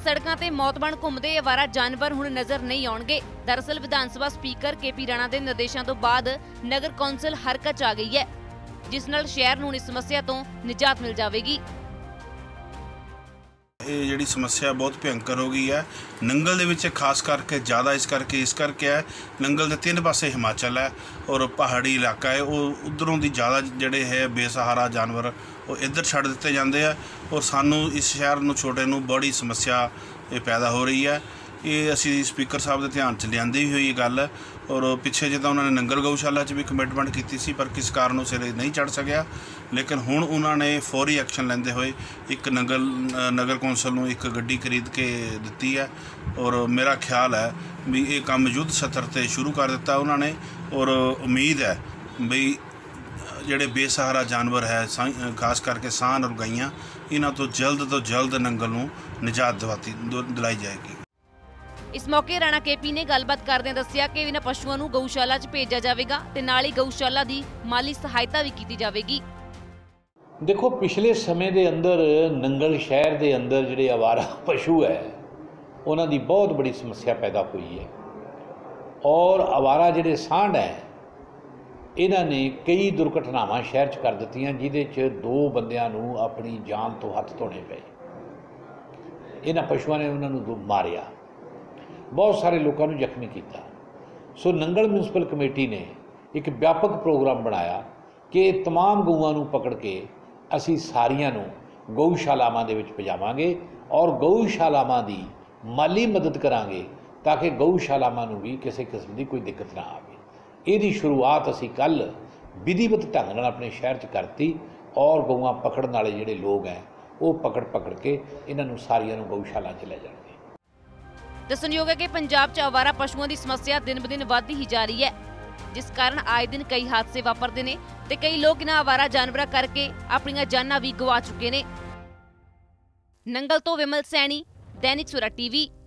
सड़कों ते मौतबान घुमदे अवारा जानवर हुण नज़र नहीं आउणगे। दरअसल विधान सभा स्पीकर KP राणा के निर्देशों तो बाद नगर कौंसल हरकत च आ गई है, जिस नाल शहर नूं इस समस्या तो निजात मिल जाएगी। ਇਹ ਜਿਹੜੀ ਸਮੱਸਿਆ ਬਹੁਤ ਭਿਅੰਕਰ ਹੋ ਗਈ ਹੈ ਨੰਗਲ ਦੇ ਵਿੱਚ, ਖਾਸ ਕਰਕੇ ਜ਼ਿਆਦਾ ਇਸ ਕਰਕੇ ਹੈ ਨੰਗਲ ਦੇ ਤਿੰਨ ਪਾਸੇ ਹਿਮਾਚਲ ਹੈ ਔਰ ਪਹਾੜੀ ਇਲਾਕਾ ਹੈ। ਉਹ ਉਧਰੋਂ ਦੀ ਜ਼ਿਆਦਾ ਜਿਹੜੇ ਹੈ ਬੇਸਹਾਰਾ ਜਾਨਵਰ ਉਹ ਇੱਧਰ ਛੱਡ ਦਿੱਤੇ ਜਾਂਦੇ ਆ ਔਰ ਸਾਨੂੰ ਇਸ ਸ਼ਹਿਰ ਨੂੰ ਛੋਟੇ ਨੂੰ ਬੜੀ ਸਮੱਸਿਆ ਇਹ ਪੈਦਾ ਹੋ ਰਹੀ ਹੈ। ਇਹ ਅਸੀਂ ਸਪੀਕਰ ਸਾਹਿਬ ਦੇ ਧਿਆਨ 'ਚ ਲਿਆਂਦੀ ਵੀ ਹੋਈ ਗੱਲ ਔਰ ਪਿੱਛੇ ਜਿੱਦਾਂ ਉਹਨਾਂ ਨੇ ਨੰਗਲ ਗਊਸ਼ਾਲਾ 'ਚ ਵੀ ਕਮਿਟਮੈਂਟ ਕੀਤੀ ਸੀ ਪਰ ਕਿਸ ਕਾਰਨ ਉਹ ਸਿਰੇ ਨਹੀਂ ਚੜ੍ਹ ਸਕਿਆ, ਲੇਕਿਨ ਹੁਣ ਉਹਨਾਂ ਨੇ ਫੌਰੀ ਐਕਸ਼ਨ ਲੈਂਦੇ ਹੋਏ ਇੱਕ ਨਗਰ ਕੌਂਸਲ ਨੂੰ ਇੱਕ ਗੱਡੀ ਖਰੀਦ ਕੇ ਦਿੱਤੀ ਹੈ ਔਰ ਮੇਰਾ ਖਿਆਲ ਹੈ ਵੀ ਇਹ ਕੰਮ ਯੁੱਧ ਸਤਰ 'ਤੇ ਸ਼ੁਰੂ ਕਰ ਦਿੱਤਾ ਉਹਨਾਂ ਨੇ ਔਰ ਉਮੀਦ ਹੈ ਵੀ ਜਿਹੜੇ ਬੇਸਹਾਰਾ ਜਾਨਵਰ ਹੈ ਖਾਸ ਕਰਕੇ ਸਾਨ ਔਰ ਗਾਈਆਂ ਇਹਨਾਂ ਤੋਂ ਜਲਦ ਨੰਗਲ ਨੂੰ ਨਿਜਾਤ ਦਿਲਾਈ ਜਾਏਗੀ। इस मौके राणा KP ने गलबात करदे दस्सिया कि इन्हां पशुओं नूं गऊशाला च भेजा जाएगा ते नाल ही गऊशाला दी माली सहायता भी की जाएगी। देखो पिछले समय के अंदर नंगल शहर के अंदर जिहड़े आवारा पशु है उन्हां दी बहुत बड़ी समस्या पैदा हुई है और आवारा जिहड़े सांड है इन्हां ने कई दुर्घटनावां शहर च कर दित्तियां जिहदे च 2 बंदियां नूं अपनी जान तो हथ धोने पे। इन्हां पशुओं ने उन्हां नूं मारिया, बहुत सारे लोगों को जख्मी किया। सो नंगल म्यूनसिपल कमेटी ने एक व्यापक प्रोग्राम बनाया कि तमाम गऊआं नूं पकड़ के असी सारियां नूं गऊशालावां दे विच पजावांगे और गऊशालावां दी माली मदद करांगे ताकि गऊशालावां नूं भी किसी किस्म की कोई दिक्कत ना आवे। इहदी शुरुआत असी कल विधिवत ढंग नाल अपने शहर च करती और गऊआं पकड़न वाले जिहड़े लोग हैं वो पकड़ के इन्हां नूं सारियां नूं गऊशाला च लै जाणगे। दस्सणयोग है कि पंजाब च आवारा पशुओं की समस्या दिन ब दिन वधदी ही जा रही है, जिस कारण आए दिन कई हादसे वापरते हैं ते कई लोग इन्हां आवारा जानवरां करके अपनी जानां भी गवा चुके ने। नंगल तो विमल सैनी, दैनिक सवेरा TV।